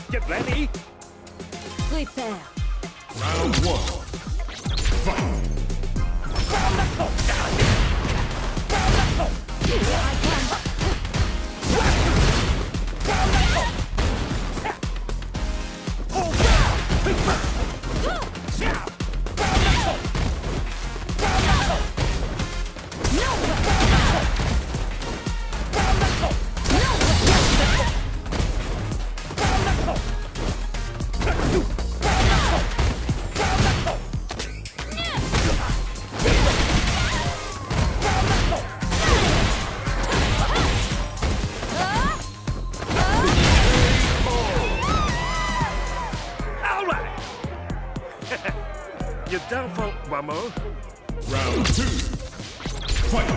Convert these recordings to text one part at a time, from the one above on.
Get ready. Prepare. Round one. Fight. You're down for one more. Round two. Fight.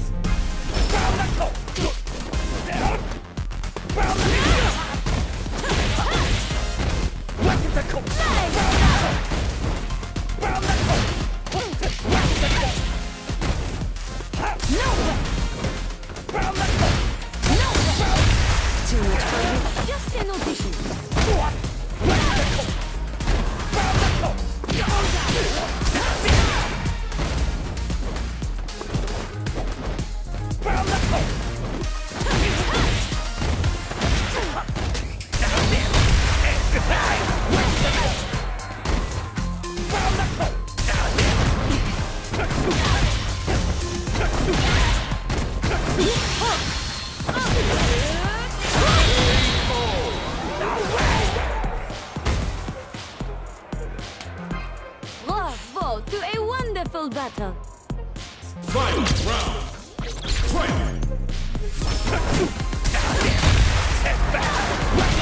Too much for you. Just an audition. Bravo to a wonderful battle. Final round. Fight.